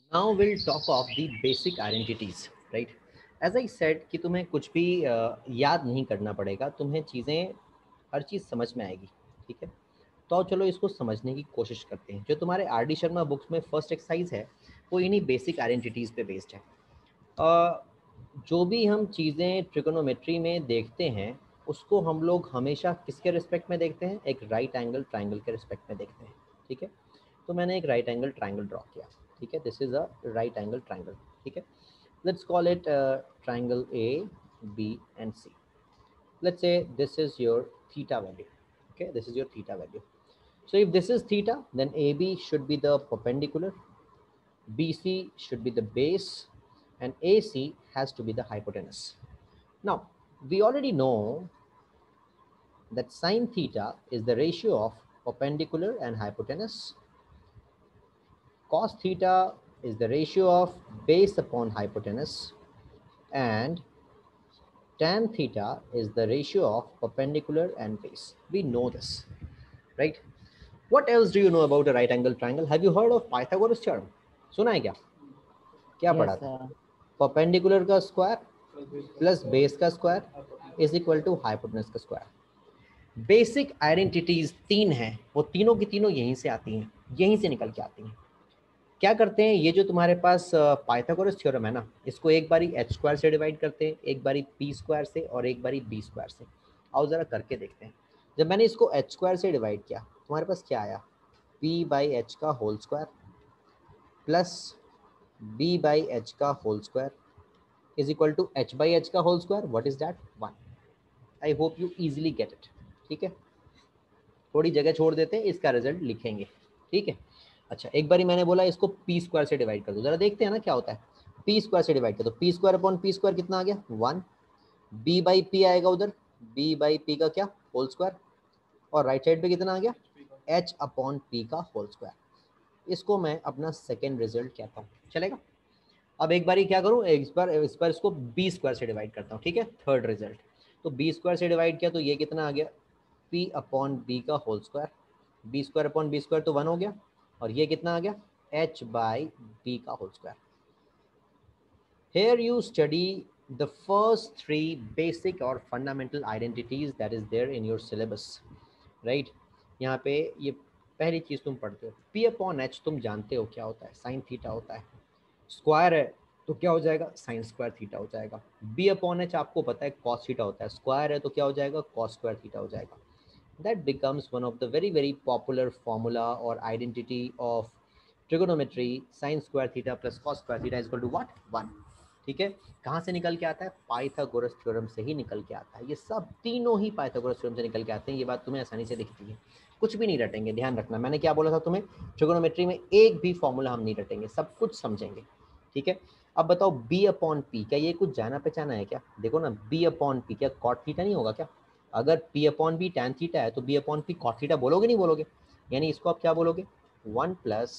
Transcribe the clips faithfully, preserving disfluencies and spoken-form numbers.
Now we'll talk of the basic identities, right? As I said कि तुम्हें कुछ भी uh, याद नहीं करना पड़ेगा, तुम्हें चीज़ें हर चीज़ समझ में आएगी, ठीक है? तो चलो इसको समझने की कोशिश करते हैं। जो तुम्हारे आर डी शर्मा बुक्स में फर्स्ट एक्सरसाइज है वो इन्हीं बेसिक आइडेंटिटीज़ पे बेस्ड है। uh, जो भी हम चीज़ें ट्रिगोनोमेट्री में देखते हैं उसको हम लोग हमेशा किसके रिस्पेक्ट में देखते हैं? एक राइट एंगल ट्राइंगल के रिस्पेक्ट में देखते हैं, ठीक है? तो मैंने एक राइट एंगल ट्राइंगल ड्रॉ किया, ठीक है? This is a right angle triangle, ठीक है? Let's call it triangle A B and C. Let's say this is your theta value, okay? This is your theta value. So if this is theta, then A B should be the perpendicular, B C should be the base, and A C has to be the hypotenuse. Now we already know that sine theta is the ratio of perpendicular and hypotenuse. Cos theta is the ratio of base upon hypotenuse, and tan theta is the ratio of perpendicular and base. We know this, right? What else do you know about a right angle triangle? Have you heard of Pythagoras theorem? सुना है क्या? क्या पढ़ा Yes, था? sir. Perpendicular का square plus base का square is equal to hypotenuse का square. Basic identities तीन हैं, वो तीनों की तीनों यहीं से आती हैं, यहीं से निकल के आती हैं। क्या करते हैं, ये जो तुम्हारे पास पाइथागोरस थ्योरम है ना, इसको एक बारी एच स्क्वायर से डिवाइड करते हैं, एक बारी पी स्क्वायर से और एक बारी बी स्क्वायर से। आओ जरा करके देखते हैं। जब मैंने इसको एच स्क्वायर से डिवाइड किया तुम्हारे पास क्या आया? पी बाई एच का whole square plus B by H का whole square is equal to H by H का whole square. What is that? One. I hope you easily get it, ठीक है? थोड़ी जगह छोड़ देते हैं, इसका रिजल्ट लिखेंगे, ठीक है? अच्छा, एक बारी मैंने बोला इसको पी स्क्वायर से डिवाइड कर दो, जरा देखते हैं ना क्या होता है। पी स्क्वायर से डिवाइड कर दो, P square upon P square कितना आ गया? वन। बी बाई पी आएगा उधर, बी बाई पी का क्या? Whole square. और राइट साइड पे कितना आ गया? एच अपॉन पी का होल स्क्वायर। इसको मैं अपना सेकेंड रिजल्ट कहता हूँ, चलेगा? अब एक बारी क्या करूँ, इस बार इस बार इसको बी स्क्वायर से डिवाइड करता हूँ, ठीक है? Third result. तो बी स्क्वायर से डिवाइड किया तो ये कितना आ गया? पी अपॉन बी का whole square. B square upon B square तो वन हो गया, और ये कितना आ गया? एच बाई बी का whole square. Here you study the first three basic or fundamental identities that is there in your syllabus, right? यहाँ पे ये पहली चीज़ तुम पढ़ते हो। P अपॉन एच तुम जानते हो क्या होता है? साइन थीटा होता है। स्क्वायर है तो क्या हो जाएगा? साइन स्क्वायर थीटा हो जाएगा। बी अपॉन एच आपको पता है कॉस थीटा होता है, स्क्वायर है तो क्या हो जाएगा? कॉस स्क्वायर थीटा हो जाएगा। That becomes one of the very very popular formula or identity of trigonometry. Sin square theta plus cos square theta is equal to what? One. ठीक है? कहाँ से निकल के आता है? पाइथागोरस थ्योरम से ही निकल के आता है। ये सब तीनों ही पाइथागोरस थ्योरम से निकल के आते हैं, ये बात तुम्हें आसानी से दिखती है। कुछ भी नहीं रटेंगे, ध्यान रखना। मैंने क्या बोला था तुम्हें? ट्रिगोनोमेट्री में एक भी फॉर्मूला हम नहीं रटेंगे, सब कुछ समझेंगे, ठीक है? अब बताओ बी अपॉन पी, क्या ये कुछ जाना पहचाना है क्या? देखो ना, बी अपॉन पी क्या कॉट थीटा नहीं होगा क्या? अगर P upon B tan theta है तो B upon P cot theta बोलोगे नहीं बोलोगे? यानी इसको आप क्या बोलोगे? One plus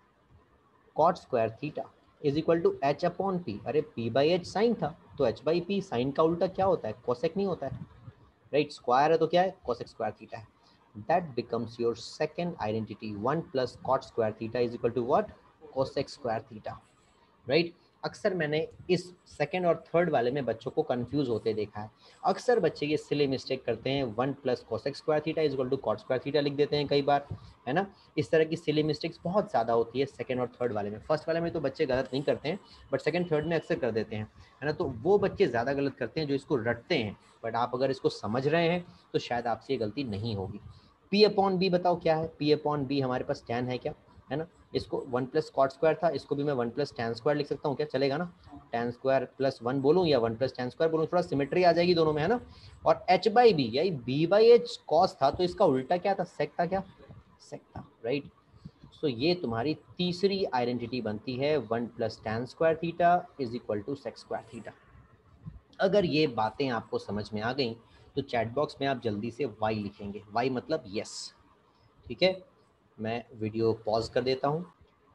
cot square theta is equal to H upon P. अरे पी बाई एच साइन था, तो एच बाई पी साइन का उल्टा क्या होता है? कोसेक नहीं होता है, राइट? स्क्वायर है तो क्या है? कोसेक स्क्वायर थीटा है। That becomes your second identity, one plus cot square theta is equal to what? Cosec square theta, right? अक्सर मैंने इस सेकंड और थर्ड वाले में बच्चों को कंफ्यूज होते देखा है। अक्सर बच्चे ये सिली मिस्टेक करते हैं, one plus cosec square theta is equal to cot square theta लिख देते हैं कई बार, है ना? इस तरह की सिली मिस्टेक्स बहुत ज़्यादा होती है सेकंड और थर्ड वाले में। फर्स्ट वाले में तो बच्चे गलत नहीं करते हैं, बट सेकंड थर्ड में अक्सर कर देते हैं, है ना? तो वो बच्चे ज़्यादा गलत करते हैं जो इसको रटते हैं। बट आप अगर इसको समझ रहे हैं तो शायद आपसे ये गलती नहीं होगी। पी अपॉन बी बताओ क्या है? पी अपॉन बी हमारे पास टैन है क्या, है ना? इसको वन प्लस कॉट स्क्वायर था, इसको भी मैं वन प्लस टैन स्क्वायर लिख सकता हूँ क्या? चलेगा ना? टैन स्क्वायर प्लस वन बोलूँ या वन प्लस टैन स्क्वायर बोलूँ, थोड़ा सिमेट्री आ जाएगी दोनों में, है ना? और एच बाई बी, यही बी बाई एच कॉस था तो इसका उल्टा क्या था? सेक था क्या? सेक था, राइट? सो ये तुम्हारी तीसरी आइडेंटिटी बनती है, one plus tan square theta is equal to sec square theta. अगर ये बातें आपको समझ में आ गई तो चैट बॉक्स में आप जल्दी से वाई लिखेंगे, वाई मतलब यस, ठीक है? मैं वीडियो पॉज कर देता हूँ।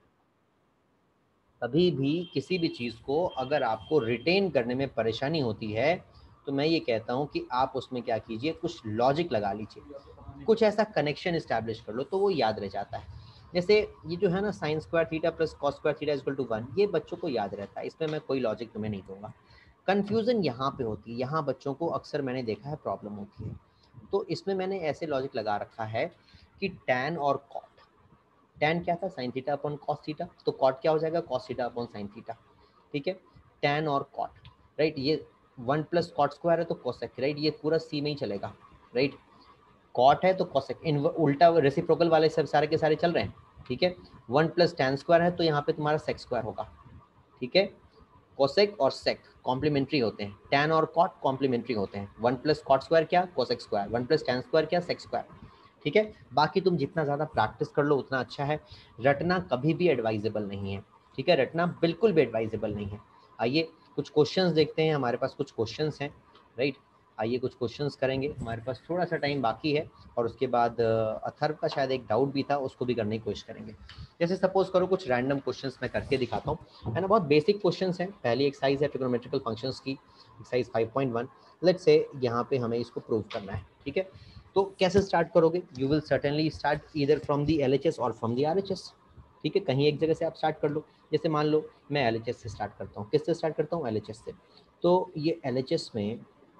कभी भी किसी भी चीज़ को अगर आपको रिटेन करने में परेशानी होती है तो मैं ये कहता हूँ कि आप उसमें क्या कीजिए, कुछ लॉजिक लगा लीजिए, कुछ ऐसा कनेक्शन इस्टेब्लिश कर लो तो वो याद रह जाता है। जैसे ये जो है ना sine square theta plus cos square theta equal to one, ये बच्चों को याद रहता है, इसमें मैं कोई लॉजिक तुम्हें नहीं दूंगा। कन्फ्यूज़न यहाँ पे होती है, यहाँ बच्चों को अक्सर मैंने देखा है प्रॉब्लम होती है। तो इसमें मैंने ऐसे लॉजिक लगा रखा है कि टैन और कॉट, टैन क्या था sine theta upon cos theta, तो कॉट क्या हो जाएगा cos theta upon sine theta, ठीक है। टैन और कॉट, राइट, ये वन प्लस कॉट स्क्वायर है तो कोसेक, राइट, ये पूरा सी में ही चलेगा, राइट। कॉट है तो कोसेक, इन उल्टा रेसिप्रोकल वाले सब सारे के सारे चल रहे हैं, ठीक है। वन प्लस टैन स्क्वायर है तो यहाँ पे तुम्हारा सेक स्क्वायर होगा, ठीक है। कोसेक और सेक कॉम्प्लीमेंट्री होते हैं, टैन और कॉट कॉम्प्लीमेंट्री होते हैं। वन प्लस कॉट स्क्वायर क्या cosec square, one plus tan square क्या सेक स्क्वायर, ठीक है। बाकी तुम जितना ज़्यादा प्रैक्टिस कर लो उतना अच्छा है, रटना कभी भी एडवाइजेबल नहीं है, ठीक है, रटना बिल्कुल भी एडवाइजेबल नहीं है। आइए कुछ क्वेश्चंस देखते हैं, हमारे पास कुछ क्वेश्चंस हैं, राइट। आइए कुछ क्वेश्चंस करेंगे, हमारे पास थोड़ा सा टाइम बाकी है, और उसके बाद अथर्व का शायद एक डाउट भी था, उसको भी करने की कोशिश करेंगे। जैसे सपोज करो कुछ रैंडम क्वेश्चंस मैं करके दिखाता हूँ, है ना, बहुत बेसिक क्वेश्चंस हैं। पहली एक्सरसाइज है ट्रिग्नोमेट्रिकल फंक्शंस की, exercise five point one. Let's say यहाँ पे हमें इसको प्रूव करना है, ठीक है। तो कैसे स्टार्ट करोगे, you will certainly start either from the L H S और from the R H S, ठीक है, कहीं एक जगह से आप स्टार्ट कर लो। जैसे मान लो मैं एल एच एस से स्टार्ट करता हूँ, किससे स्टार्ट करता हूँ, एल एच एस से। तो ये एल एच एस में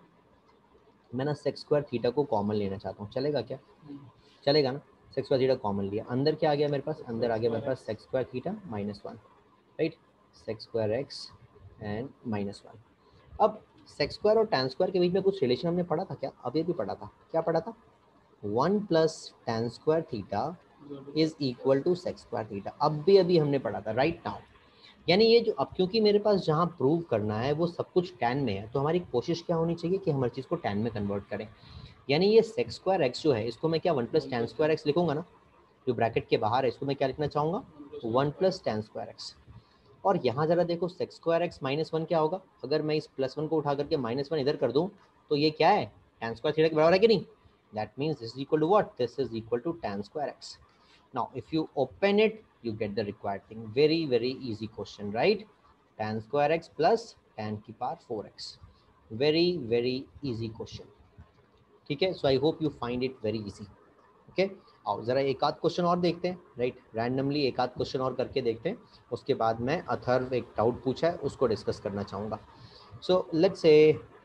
मैं ना सेक्स स्क्वायर थीटा को कॉमन लेना चाहता हूँ, चलेगा क्या, चलेगा ना। सेक्स स्क्वायर थीटा कॉमन लिया, अंदर क्या आ गया मेरे पास, अंदर आ गया मेरे पास sec square theta minus one, right, sec square x and minus one. अब सेक्स स्क्वायर और टैन स्क्वायर के बीच में कुछ रिलेशन हमने पढ़ा था क्या, अब ये भी पढ़ा था, क्या पढ़ा था, one plus tan square theta is equal to sec square theta, अब भी अभी हमने पढ़ा था, राइट नाउ। यानी ये जो अब क्योंकि मेरे पास जहाँ प्रूव करना है वो सब कुछ टैन में है, तो हमारी कोशिश क्या होनी चाहिए कि हम हर चीज़ को टैन में कन्वर्ट करें। यानी ये सेक्स स्क्वायर एक्स जो है इसको मैं क्या one plus tan square X लिखूंगा ना, जो ब्रैकेट के बाहर है इसको मैं क्या लिखना चाहूँगा, one plus tan square x. और यहाँ जरा देखो sec square x minus one क्या होगा, अगर मैं इस प्लस वन को उठा करके माइनस वन इधर कर दूँ तो ये क्या है, टैन स्क्वायर थीटा के बराबर है कि नहीं। That means this is equal to what, this is equal to tan square x. Now if you open it you get the required thing, very very easy question, right, tan square x plus tan की power four x, very very easy question, ठीक है। So I hope you find it very easy, okay. आओ जरा एक आध question और देखते हैं, राइट, रैंडमली एक आध क्वेश्चन और करके देखते हैं, उसके बाद मैं अथर्व एक डाउट पूछा है उसको डिस्कस करना चाहूँगा। सो लेट्स से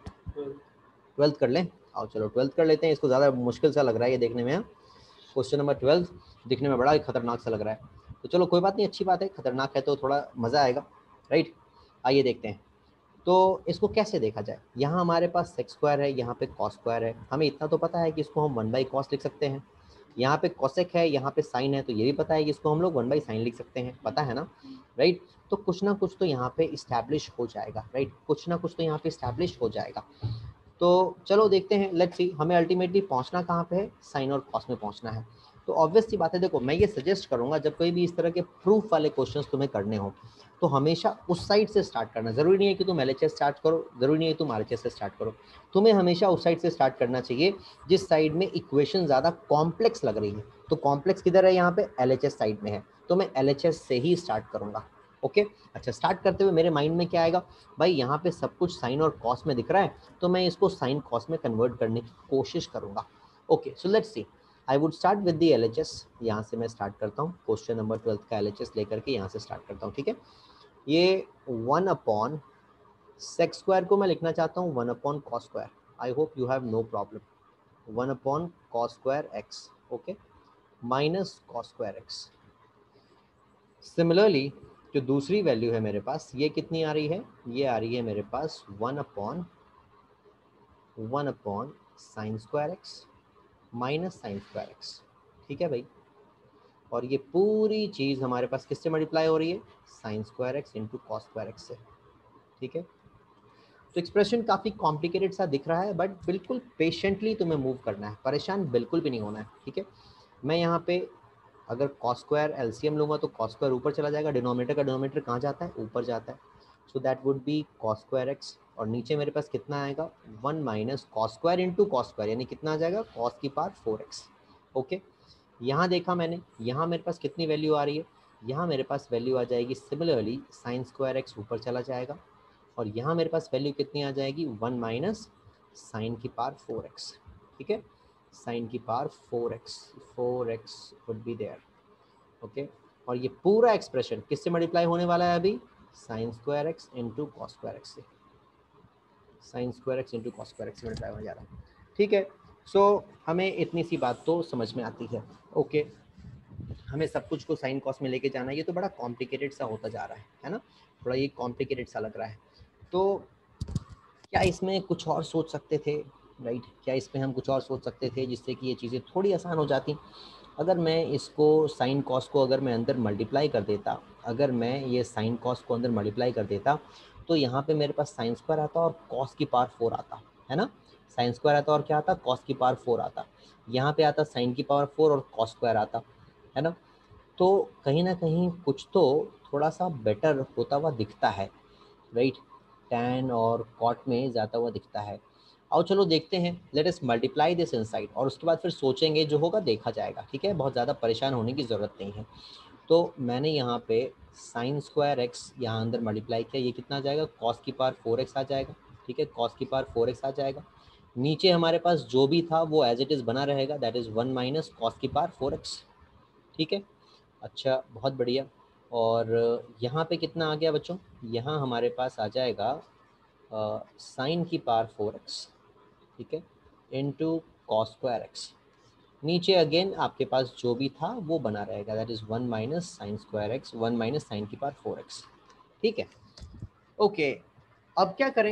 ट्वेल्थ कर लें, आओ चलो ट्वेल्थ कर लेते हैं, इसको ज़्यादा मुश्किल सा लग रहा है ये देखने में, क्वेश्चन नंबर ट्वेल्थ दिखने में बड़ा ही खतरनाक सा लग रहा है, तो चलो कोई बात नहीं, अच्छी बात है, खतरनाक है तो थोड़ा मज़ा आएगा, राइट। आइए देखते हैं, तो इसको कैसे देखा जाए। यहाँ हमारे पास सेक्स स्क्वायर है, यहाँ पे कॉस स्क्वायर है, हमें इतना तो पता है कि इसको हम वन बाई कॉस लिख सकते हैं। यहाँ पे कॉसेक है, यहाँ पे साइन है, तो ये भी पता है कि इसको हम लोग वन बाई साइन लिख सकते हैं, पता है ना, राइट। तो कुछ ना कुछ तो यहाँ पे इस्टेब्लिश हो जाएगा, राइट, कुछ ना कुछ तो यहाँ पे इस्टेब्लिश हो जाएगा। तो चलो देखते हैं, लेट्स सी हमें अल्टीमेटली पहुंचना कहाँ पे है, साइन और कॉस में पहुंचना है। तो ऑब्वियस सी बात है, देखो मैं ये सजेस्ट करूंगा जब कोई भी इस तरह के प्रूफ वाले क्वेश्चंस तुम्हें करने हो तो हमेशा उस साइड से स्टार्ट करना, जरूरी नहीं है कि तुम एल एच एस स्टार्ट करो, जरूरी नहीं है तुम आर एच एस से स्टार्ट करो, तुम्हें हमेशा उस साइड से स्टार्ट करना चाहिए जिस साइड में इक्वेशन ज़्यादा कॉम्प्लेक्स लग रही है। तो कॉम्प्लेक्स किधर है, यहाँ पे एल एच एस साइड में है, तो मैं एल एच एस से ही स्टार्ट करूंगा, ओके। अच्छा, स्टार्ट करते हुए मेरे माइंड में क्या आएगा, भाई यहाँ पे सब कुछ साइन और कॉस में दिख रहा है, तो मैं इसको साइन कॉस में कन्वर्ट करने की कोशिश करूंगा, okay. So let's see, I would start with the L H S, यहाँ से मैं स्टार्ट करता हूँ, क्वेश्चन नंबर ट्वेल्थ का एल एच एस लेकर के यहाँ से स्टार्ट करता हूँ, ठीक है। ये वन अपॉन सेक्स स्क्वायर को मैं लिखना चाहता हूँ one upon cos square, I hope you have no problem, one upon cos square x, okay, minus cos square x. Similarly जो दूसरी वैल्यू है मेरे पास, ये कितनी आ रही है, ये आ रही है मेरे पास one upon one upon sine square x minus sine square x, ठीक है भाई। और ये पूरी चीज़ हमारे पास किससे मल्टीप्लाई हो रही है, sine square x into cos square x से, ठीक है। तो एक्सप्रेशन काफ़ी कॉम्प्लिकेटेड सा दिख रहा है, बट बिल्कुल पेशेंटली तुम्हें मूव करना है, परेशान बिल्कुल भी नहीं होना है, ठीक है। मैं यहाँ पे अगर कॉस स्क्वायर एलसीएम लूँगा तो कॉस स्क्वायर ऊपर चला जाएगा, डिनोमिनेटर का डिनोमिनेटर कहाँ जाता है, ऊपर जाता है, so that would be cos square x. और नीचे मेरे पास कितना आएगा, one minus cos square into cos square, यानी कितना आ जाएगा, कॉस की पावर फोर एक्स, ओके। यहाँ देखा मैंने, यहाँ मेरे पास कितनी वैल्यू आ रही है, यहाँ मेरे पास वैल्यू आ जाएगी सिमिलरली साइन स्क्वायर एक्स ऊपर चला जाएगा, और यहाँ मेरे पास वैल्यू कितनी आ जाएगी, वन माइनस साइन की पावर फोर एक्स, ठीक है, साइन की power four x, four x would be there. Okay, और ये पूरा एक्सप्रेशन किससे मल्टीप्लाई होने वाला है अभी, sine square x into cos square x से, sine square x into cos square x से मल्टीप्लाई होने जा रहा है। ठीक है, सो so, हमें इतनी सी बात तो समझ में आती है। ओके, हमें सब कुछ को साइन कॉस में लेके जाना है, ये तो बड़ा कॉम्प्लिकेटेड सा होता जा रहा है है ना, थोड़ा ये कॉम्प्लिकेटेड सा लग रहा है। तो क्या इसमें कुछ और सोच सकते थे, राइट, क्या इसमें हम कुछ और सोच सकते थे जिससे कि ये चीज़ें थोड़ी आसान हो जाती। अगर मैं इसको साइन कॉस को अगर मैं अंदर मल्टीप्लाई कर देता, अगर मैं ये साइन कॉस को अंदर मल्टीप्लाई कर देता, तो यहाँ पे मेरे पास साइन स्क्वायर आता और कॉस की पावर फोर आता, है ना, साइन स्क्वायर आता और क्या आता, कॉस की पावर फोर आता, यहाँ पे आता साइन की पावर फोर और कॉस स्क्वायर आता, है ना। तो कहीं ना कहीं कुछ तो थोड़ा सा बेटर होता हुआ दिखता है, राइट, टैन और कॉट में ज़्यादा हुआ दिखता है। आओ चलो देखते हैं, let us multiply this inside, और उसके बाद फिर सोचेंगे, जो होगा देखा जाएगा, ठीक है, बहुत ज़्यादा परेशान होने की ज़रूरत नहीं है। तो मैंने यहाँ पे साइन स्क्वायर एक्स यहाँ अंदर मल्टीप्लाई किया, ये कितना आ जाएगा, कॉस की पावर फोर एक्स आ जाएगा, ठीक है, कॉस की पावर फोर एक्स आ जाएगा। नीचे हमारे पास जो भी था वो एज इट इज़ बना रहेगा, that is one minus cos की पावर फोर एक्स, ठीक है। अच्छा, बहुत बढ़िया। और यहाँ पे कितना आ गया बच्चों, यहाँ हमारे पास आ जाएगा साइन की पावर फोर एक्स, ठीक है, इंटू कॉस स्क्वायर एक्स। नीचे अगेन आपके पास जो भी था वो बना रहेगा, that is one minus sine square x, one minus sine की पावर फोर एक्स, ठीक है। ओके, अब क्या करें,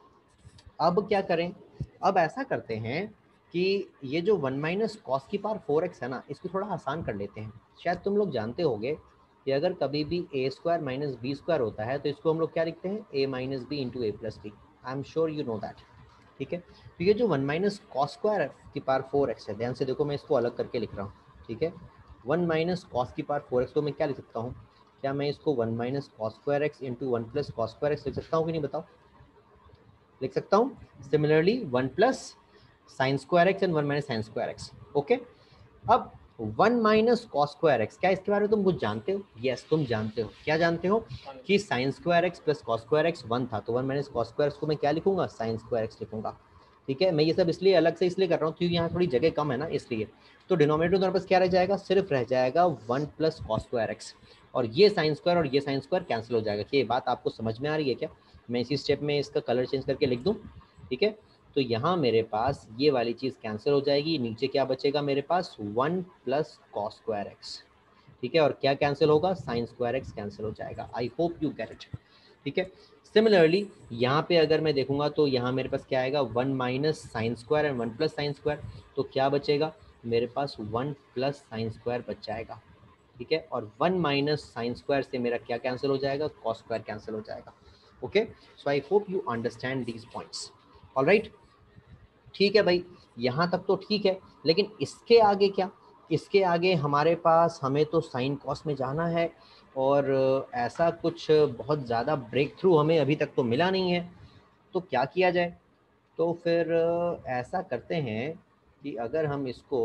अब क्या करें, अब ऐसा करते हैं कि ये जो वन माइनस कॉस की पावर फोर एक्स है ना, इसको थोड़ा आसान कर लेते हैं। शायद तुम लोग जानते होंगे कि अगर कभी भी A square minus B square होता है तो इसको हम लोग क्या लिखते हैं, A minus B into A plus B. I am sure you know that, ठीक है। तो ये जो वन माइनस कॉस स्क्वायर की पावर फोर एक्स है, ध्यान से देखो, मैं इसको अलग करके लिख रहा हूँ, ठीक है। वन माइनस कॉस की पावर फोर एक्स को मैं क्या लिख सकता हूँ, क्या मैं इसको one minus cos square x into one plus cos square x लिख सकता हूँ कि नहीं, बताओ, लिख सकता हूँ। Similarly one plus sine square x and one minus sine square x, okay. अब one minus cos square x, क्या इसके बारे में तुम कुछ जानते हो, यस yes, तुम जानते हो, क्या जानते हो कि sine square x plus cos square x one था, तो one minus cos square x को मैं क्या लिखूंगा, साइन स्क्वायर एक्स लिखूंगा, ठीक है। मैं ये सब इसलिए अलग से इसलिए कर रहा हूँ क्योंकि यहाँ थोड़ी जगह कम है ना, इसलिए। तो डिनोमिनेटर तुम्हारे पास क्या रह जाएगा, सिर्फ रह जाएगा one plus cos square x, और ये साइन स्क्वायर और ये साइन स्क्वायर कैंसिल हो जाएगा। क्या ये बात आपको समझ में आ रही है क्या, मैं इसी स्टेप में इसका कलर चेंज करके लिख दूँ, ठीक है। तो यहाँ मेरे पास ये वाली चीज़ कैंसिल हो जाएगी, नीचे क्या बचेगा मेरे पास, one plus cos square x, ठीक है, और क्या कैंसिल होगा, साइन स्क्वायर एक्स कैंसिल हो जाएगा। I hope you get it, ठीक है। सिमिलरली यहाँ पे अगर मैं देखूंगा तो यहाँ मेरे पास क्या आएगा, one minus sine square and one plus sine square, तो क्या बचेगा मेरे पास, वन प्लस साइन स्क्वायर बच जाएगा, ठीक है, और वन माइनस साइन स्क्वायर से मेरा क्या कैंसिल हो जाएगा, कॉस स्क्वायर कैंसिल हो जाएगा, okay. So I hope you understand these points, alright, ठीक है भाई, यहाँ तक तो ठीक है, लेकिन इसके आगे क्या, इसके आगे हमारे पास, हमें तो साइन कॉस में जाना है, और ऐसा कुछ बहुत ज़्यादा ब्रेक थ्रू हमें अभी तक तो मिला नहीं है। तो क्या किया जाए, तो फिर ऐसा करते हैं कि अगर हम इसको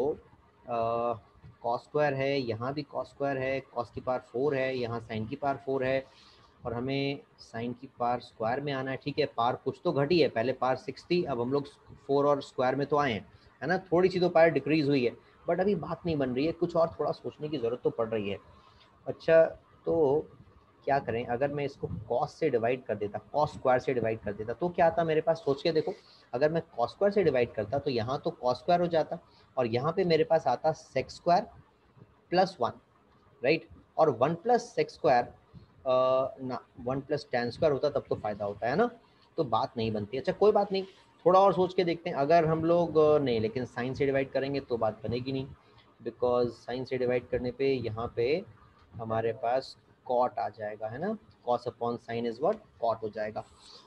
कॉस स्क्वायर है, यहाँ भी कॉस स्क्वायर है, कॉस की पावर फोर है, यहाँ साइन की पावर फोर है, और हमें साइन की पावर स्क्वायर में आना है, ठीक है। पावर कुछ तो घटी है, पहले पावर सिक्स थी, अब हम लोग फोर और स्क्वायर में तो आए हैं, है ना, थोड़ी सी तो पावर डिक्रीज हुई है, बट अभी बात नहीं बन रही है, कुछ और थोड़ा सोचने की ज़रूरत तो पड़ रही है। अच्छा, तो क्या करें, अगर मैं इसको कॉस से डिवाइड कर देता, कॉस स्क्वायर से डिवाइड कर देता, तो क्या आता मेरे पास, सोच के देखो, अगर मैं कॉस स्क्वायर से डिवाइड करता तो यहाँ तो कॉस स्क्वायर हो जाता, और यहाँ पे मेरे पास आता sec square plus one, right, और वन प्लस सेक्स स्क्वायर ना, वन प्लस टेन स्क्वायर होता तब तो फायदा होता है ना, तो बात नहीं बनती। अच्छा कोई बात नहीं, थोड़ा और सोच के देखते हैं, अगर हम लोग नहीं, लेकिन साइन से डिवाइड करेंगे तो बात बनेगी नहीं, बिकॉज साइन से डिवाइड करने पे यहाँ पे हमारे पास कॉट आ जाएगा, है ना, cos upon sine is what, cot हो जाएगा,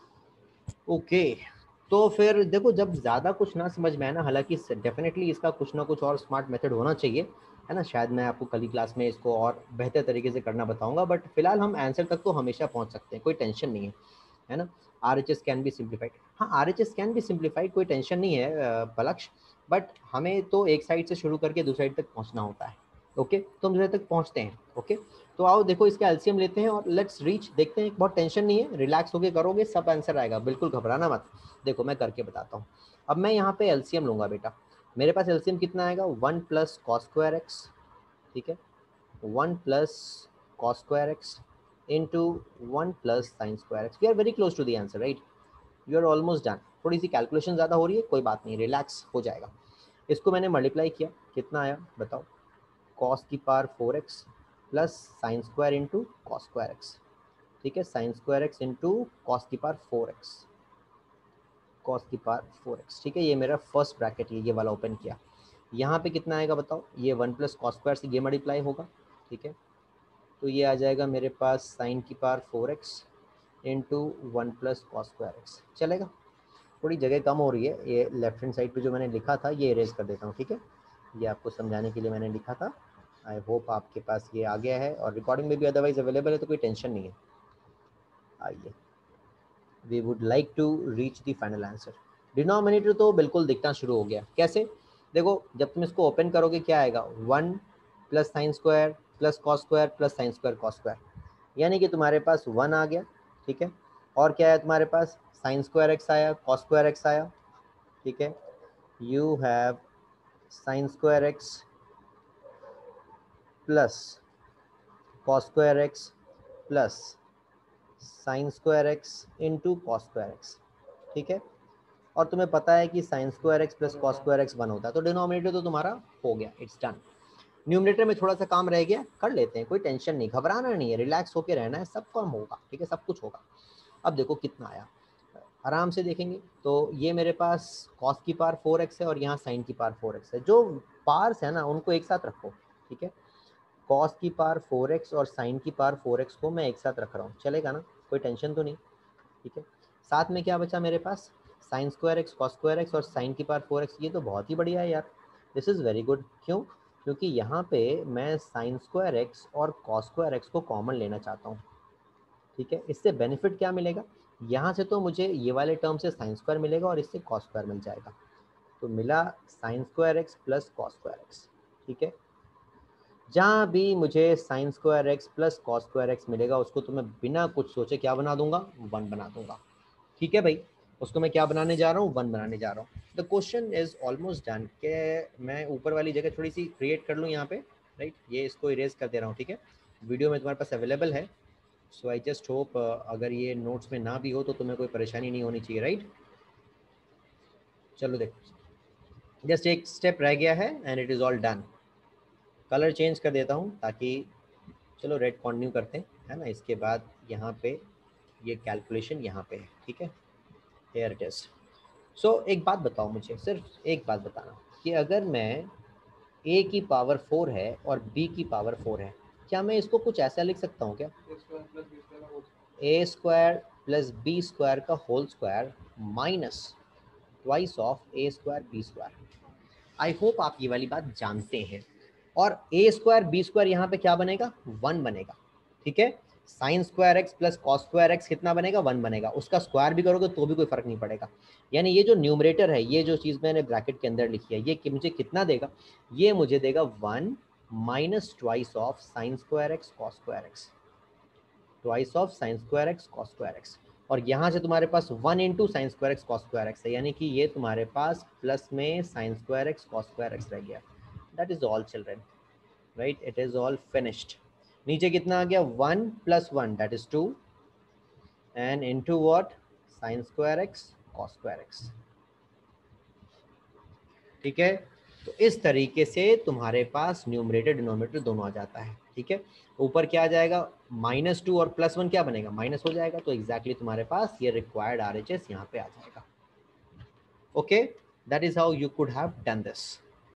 ओके। तो फिर देखो, जब ज़्यादा कुछ ना समझ में आए ना, हालांकि डेफिनेटली इसका कुछ ना कुछ और स्मार्ट मेथड होना चाहिए, है ना, शायद मैं आपको कल की क्लास में इसको और बेहतर तरीके से करना बताऊंगा, बट फिलहाल हम आंसर तक तो हमेशा पहुंच सकते हैं, कोई टेंशन नहीं है, है ना। R H S can be simplified, हाँ R H S can be simplified, कोई टेंशन नहीं है पलक्ष, बट हमें तो एक साइड से शुरू करके दूसरी साइड तक पहुंचना होता है, ओके, तो हम दूसरे तक पहुंचते हैं, ओके। तो आओ देखो, इसका एलसीएम लेते हैं और लेट्स रीच, देखते हैं, बहुत टेंशन नहीं है, रिलैक्स होके करोगे सब आंसर आएगा, बिल्कुल घबराना मत। देखो मैं करके बताता हूँ, अब मैं यहाँ पे एलसीएम लूंगा बेटा, मेरे पास एलसीएम कितना आएगा, one plus cos square x, ठीक है, one plus cos square x into one plus sine square x. We are very close to the answer, right? You are almost done. थोड़ी सी कैलकुलेशन ज़्यादा हो रही है, कोई बात नहीं, रिलैक्स हो जाएगा। इसको मैंने मल्टीप्लाई किया, कितना आया बताओ? कॉस की power four x plus sine square into cos square x. ठीक है, sine square x into cos की पावर फोर एक्स, कॉस की पावर फोर एक्स। ठीक है, ये मेरा फर्स्ट ब्रैकेट है, ये वाला ओपन किया। यहाँ पे कितना आएगा बताओ? ये वन प्लस कॉस स्क्वायर से ये मल्टीप्लाई होगा। ठीक है, तो ये आ जाएगा मेरे पास साइन की power four x into one plus cos square x. चलेगा? थोड़ी जगह कम हो रही है, ये लेफ्ट हैंड साइड पे जो मैंने लिखा था ये इरेज कर देता हूँ। ठीक है, ये आपको समझाने के लिए मैंने लिखा था। आई होप आपके पास ये आ गया है और रिकॉर्डिंग में भी अदरवाइज अवेलेबल है, तो कोई टेंशन नहीं है। आइए, we would like to reach the final answer. Denominator तो बिल्कुल दिखना शुरू हो गया। कैसे? देखो, जब तुम इसको ओपन करोगे क्या आएगा? One plus sine square plus cos square plus sine square cos square, यानी कि तुम्हारे पास वन आ गया। ठीक है, और क्या है तुम्हारे पास? साइन स्क्वायर एक्स आया, कॉस स्क्वायर एक्स आया। ठीक है, you have sine square x plus cos square x plus sine square x into cos square x. ठीक है, और तुम्हें पता है कि sine square x plus cos square x one होता है, तो डिनोमिनेटर तो तुम्हारा हो गया, इट्स डन। न्यूमरेटर में थोड़ा सा काम रह गया, कर लेते हैं, कोई टेंशन नहीं, घबराना नहीं है, रिलैक्स होकर रहना है, सब काम होगा। ठीक है, सब कुछ होगा। अब देखो कितना आया, आराम से देखेंगे। तो ये मेरे पास कॉस की पावर फोर एक्स है और यहाँ साइन की पावर फोर एक्स है। जो पार्स है ना उनको एक साथ रखो। ठीक है, कॉस की पावर फोर एक्स और साइन की पावर फोर एक्स को मैं एक साथ रख रहा हूँ, चलेगा ना? कोई टेंशन तो नहीं। ठीक है, साथ में क्या बचा मेरे पास? Sine square x cos square x और साइन की पावर फोर एक्स। ये तो बहुत ही बढ़िया है यार, दिस इज़ वेरी गुड। क्यों? क्योंकि यहाँ पे मैं साइन स्क्वायर एक्स और कॉस स्क्वायर एक्स को कॉमन लेना चाहता हूँ। ठीक है, इससे बेनिफिट क्या मिलेगा? यहाँ से तो मुझे ये वाले टर्म से साइन स्क्वायर मिलेगा और इससे कॉस स्क्वायर मिल जाएगा। तो मिला sine square x plus cos square x. ठीक है, जहाँ भी मुझे sine square x plus cos square x मिलेगा उसको तो मैं बिना कुछ सोचे क्या बना दूंगा? वन बना दूंगा। ठीक है भाई, उसको मैं क्या बनाने जा रहा हूँ? वन बनाने जा रहा हूँ। The question is almost done. के मैं ऊपर वाली जगह थोड़ी सी क्रिएट कर लूँ यहाँ पे, राइट? ये इसको इरेज कर दे रहा हूँ। ठीक है, वीडियो में तुम्हारे पास अवेलेबल है, सो आई जस्ट होप अगर ये नोट्स में ना भी हो तो तुम्हें कोई परेशानी नहीं होनी चाहिए, राइट? चलो देखो, जस्ट एक स्टेप रह गया है and it is all done. Colour change कर देता हूँ ताकि, चलो रेड कंटिन्यू करते हैं, है ना? इसके बाद यहाँ पे ये कैलकुलेशन यहाँ पे है। ठीक है, हेयर इट इज। सो एक बात बताओ मुझे, सिर्फ एक बात बताना कि अगर मैं a की पावर फोर है और b की पावर फोर है, क्या मैं इसको कुछ ऐसा लिख सकता हूँ क्या? A square plus B square का whole square minus twice of A square B square. I hope आप ये वाली बात जानते हैं। और ए स्क्वायर बी स्क्वायर यहाँ पे क्या बनेगा? वन बनेगा। ठीक है, sine square x plus cos square x कितना बनेगा? वन बनेगा। उसका स्क्वायर भी करोगे तो भी कोई फर्क नहीं पड़ेगा। यानी ये जो न्यूमरेटर है, ये जो चीज़ मैंने ब्रैकेट के अंदर लिखी है, ये कि मुझे कितना देगा? ये मुझे देगा one minus twice of sine square x cos square x, twice of sine square x cos square x. और यहाँ से तुम्हारे पास one into sine square x cos square x है, यानी कि ये तुम्हारे पास प्लस में sine square x cos square x रह गया। That is all children, right? It is all finished. नीचे कितना आ गया? One plus one that is to and into what? Sine square x cos square x. ठीक है, तो इस तरीके से तुम्हारे पास न्यूमरेटर डिनोमिनेटर दोनों आ जाता है। ठीक है, ऊपर क्या आ जाएगा? माइनस टू और प्लस वन क्या बनेगा? माइनस हो जाएगा। तो एग्जैक्टली तुम्हारे पास ये रिक्वायर्ड आर एच एस यहाँ पे आ जाएगा। Okay, that is how you could have done this.